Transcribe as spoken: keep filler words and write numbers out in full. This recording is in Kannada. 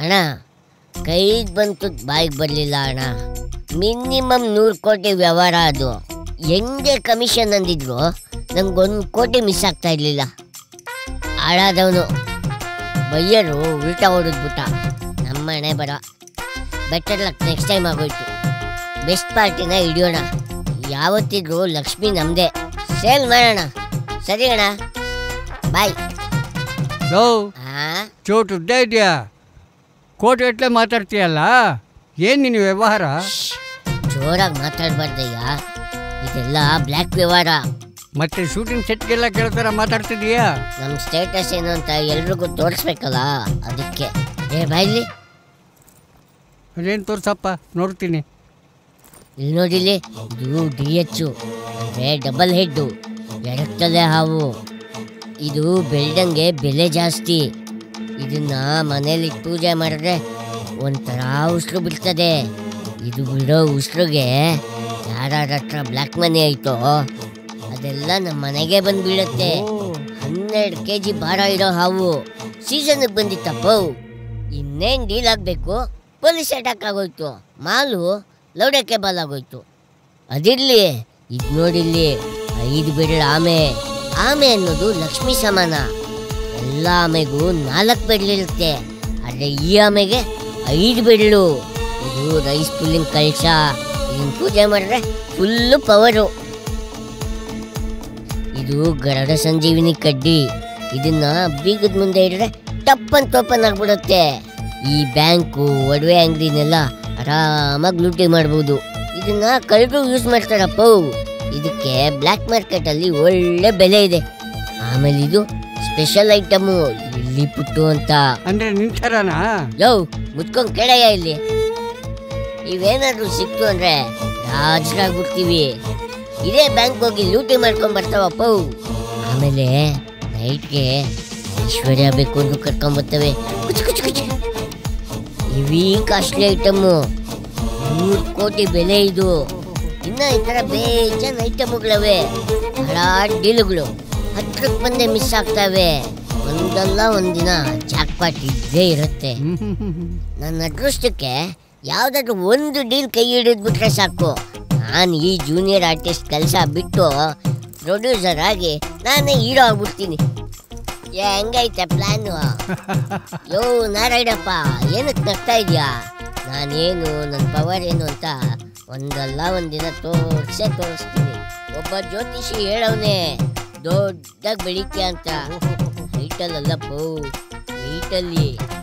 ಅಣ್ಣ ಕೈಗೆ ಬಂತು ಬಾಯಿಗೆ ಬರಲಿಲ್ಲ ಅಣ್ಣ. ಮಿನಿಮಮ್ ನೂರು ಕೋಟಿ ವ್ಯವಹಾರ ಅದು. ಹೆಂಗೆ ಕಮಿಷನ್ ಅಂದಿದ್ರು ನಂಗೊಂದು ಕೋಟಿ ಮಿಸ್ ಆಗ್ತಾ ಇರಲಿಲ್ಲ. ಹಾಳಾದವನು ಬಯ್ಯರು ಉಲ್ಟಾ ಹೊಡೆದ್ಬಿಟ್ಟ. ನಮ್ಮ ಹಣೆ ಬರ. ಬೆಟರ್ ಲಕ್, ನೆಕ್ಸ್ಟ್ ಟೈಮ್ ಆಗೋಯ್ತು. ಬೆಸ್ಟ್ ಪಾರ್ಟಿನ ಹಿಡಿಯೋಣ. ಯಾವತ್ತಿದ್ರು ಲಕ್ಷ್ಮಿ ನಮ್ಮದೇ. ಸೇಲ್ ಮಾಡೋಣ. ಸರಿ ಅಣ್ಣ, ಬಾಯ್. ಹಾಂ, ಚೋಟು ಉದ್ದ ಇದೆಯಾ? ಕೋಟಿ ಗಟ್ಟಲೆ ಮಾತಾಡ್ತೀಯಲ್ಲ, ಏನು ನಿನ್ನ ವ್ಯವಹಾರ? ಜೋರಾಗಿ ಮಾತಾಡ್ಬಾರ್ದಯ್ಯ, ಇದೆಲ್ಲ ಬ್ಲ್ಯಾಕ್ ವ್ಯವಹಾರ. ಮತ್ತೆ ಶೂಟಿಂಗ್ ಸೆಟ್ಗೆಲ್ಲ ಕೇಳ್ತಾರ ಮಾತಾಡ್ತಿದೀಯಾ? ನಮ್ಮ ಸ್ಟೇಟಸ್ ಏನು ಅಂತ ಎಲ್ರಿಗೂ ತೋರಿಸ್ಬೇಕಲ್ಲ, ಅದಕ್ಕೆ. ಏ ಬಾಯ್ಲಿ, ಅದೇನು ತೋರ್ಸಪ್ಪ, ನೋಡ್ತೀನಿ. ಇಲ್ಲಿ ನೋಡಿಲಿ, ಇದು ಡಿ ಎಚ್ಚು ಅಂದರೆ ಡಬಲ್ ಹೆಡ್ಡು, ಎರಗ್ತದೆ ಹಾವು. ಇದು ಬೆಳ್ದಂಗೆ ಬೆಲೆ ಜಾಸ್ತಿ. ಇದನ್ನ ಮನೇಲಿ ಪೂಜೆ ಮಾಡಿದ್ರೆ ಒಂಥರ ಉಸಿರು ಬಿಡ್ತದೆ. ಇದು ಬಿಡೋ ಉಸಿರುಗೆ ಯಾರ ಹತ್ರ ಬ್ಲ್ಯಾಕ್ ಮನಿ ಆಯಿತೋ ಅದೆಲ್ಲ ನಮ್ಮ ಮನೆಗೆ ಬಂದು ಬೀಳುತ್ತೆ. ಹನ್ನೆರಡು ಕೆ ಜಿ ಭಾರ ಇರೋ ಹಾವು ಸೀಸನ್ಗೆ ಬಂದಿತ್ತಪ್ಪ. ಇನ್ನೇನು ಡೀಲ್ ಆಗಬೇಕು, ಪೊಲೀಸ್ ಅಟ್ಯಾಕ್ ಆಗೋಯ್ತು, ಮಾಲು ಲೌಡಕ್ಕೆ ಬಾಲಾಗೋಯ್ತು. ಅದಿರಲಿ, ಇದು ನೋಡಿಲ್ಲಿ ಐದು ಬೆರಳು ಆಮೆ. ಆಮೆ ಅನ್ನೋದು ಲಕ್ಷ್ಮಿ ಸಮಾನ. ಎಲ್ಲ ಆಮೆಗೂ ನಾಲ್ಕು ಬೆರಳಿರುತ್ತೆ, ಆದರೆ ಈ ಆಮೆಗೆ ಐದು ಬೆರಳು. ಇದು ರೈಸ್ ಪುಲ್ಲಿಂಗ್ ಕಳಶ. ಇದನ್ನು ಪೂಜೆ ಮಾಡಿದ್ರೆ ಫುಲ್ಲು ಪವರು. ಇದು ಗರುಡ ಸಂಜೀವಿನಿ ಕಡ್ಡಿ. ಇದನ್ನ ಬೀಗದ ಮುಂದೆ ಇಟ್ಟರೆ ಟಪ್ಪನ್ ಟೋಪನ್ ಆಗ್ಬಿಡುತ್ತೆ. ಈ ಬ್ಯಾಂಕು ಒಡವೆ ಅಂಗಡಿನೆಲ್ಲ ಆರಾಮಾಗಿ ಲೂಟಿ ಮಾಡ್ಬೋದು. ಇದನ್ನ ಕಳ್ಳರು ಯೂಸ್ ಮಾಡ್ತಾರಪ್ಪ. ಇದಕ್ಕೆ ಬ್ಲ್ಯಾಕ್ ಮಾರ್ಕೆಟಲ್ಲಿ ಒಳ್ಳೆ ಬೆಲೆ ಇದೆ. ಆಮೇಲೆ ಇದು ಸ್ಪೆಷಲ್ ಐಟಮು, ಇಲ್ಲಿ ಪುಟ್ಟು ಅಂತ. ಅಂದ್ರೆ ನಿಂತಾರನಾ? ಯೋ ಮುಚ್ಕೊಂಡ್ ಕೇಳಯ್ಯ. ಇಲ್ಲಿ ಇವೇನಾದ್ರು ಸಿಕ್ತು ಅಂದ್ರೆ ರಾಜರಾಗ್ಬಿಡ್ತೀವಿ. ಇದೇ ಬ್ಯಾಂಕ್ ಹೋಗಿ ಲೂಟಿ ಮಾಡ್ಕೊಂಡ್ ಬರ್ತಾವಪ್ಪ. ಆಮೇಲೆ ನೈಟ್ಗೆ ಐಶ್ವರ್ಯ ಬೇಕು ಅಂತ ಕರ್ಕೊಂಬರ್ತವೆ. ಕುಚ್ ಕುಚ್ ಕುಚ್. ಇವೀ ಕಾಸ್ಟ್ಲಿ ಐಟಮು, ನೂರು ಕೋಟಿ ಬೆಲೆ ಇದು. ಇನ್ನ ಈ ಥರ ಬೇಜಾನ್ ಐಟಮ್ಗಳವೆ, ಹಲವಾರು ಡೀಲುಗಳು ಹತ್ರಕ್ಕೆ ಬಂದೇ ಮಿಸ್ ಆಗ್ತವೆ. ಒಂದಲ್ಲ ಒಂದಿನ ಜಾಕ್ಪಾಟ್ ಇದ್ದೇ ಇರುತ್ತೆ. ನನ್ನ ಅದೃಷ್ಟಕ್ಕೆ ಯಾವುದಾದ್ರೂ ಒಂದು ಡೀಲ್ ಕೈ ಹಿಡಿದ್ಬಿಟ್ರೆ ಸಾಕು, ನಾನು ಈ ಜೂನಿಯರ್ ಆರ್ಟಿಸ್ಟ್ ಕೆಲಸ ಬಿಟ್ಟು ಪ್ರೊಡ್ಯೂಸರ್ ಆಗಿ ನಾನೇ ಹೀರೋ ಆಗ್ಬಿಡ್ತೀನಿ. ಏ ಹೆಂಗೈತೆ ಪ್ಲ್ಯಾನು? ಯೋ ನಾರಾಯಣಪ್ಪ, ಏನಕ್ಕೆ ನಗ್ತಾ ಇದೆಯಾ? ನಾನೇನು, ನನ್ನ ಪವರ್ ಏನು ಅಂತ ಒಂದಲ್ಲ ಒಂದಿನ ತೋರಿಸೇ ತೋರಿಸ್ತೀನಿ. ಒಬ್ಬ ಜ್ಯೋತಿಷಿ ಹೇಳವನೇ ದೊಡ್ಡದಾಗಿ ಬೆಳಿತೀಯ ಅಂತ. ಹೈಟಲ್ಲಪ್ಪ, ಹೈಟಲ್ಲಿ.